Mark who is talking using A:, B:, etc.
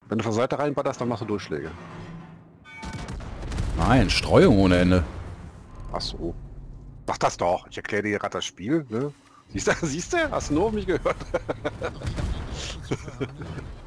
A: Wenn du von der Seite reinballerst, dann machst du Durchschläge.
B: Nein, Streuung ohne Ende.
A: Ach so. Mach das doch. Ich erkläre dir gerade das Spiel, ne? Siehst du, siehst du? Hast du nur auf mich gehört?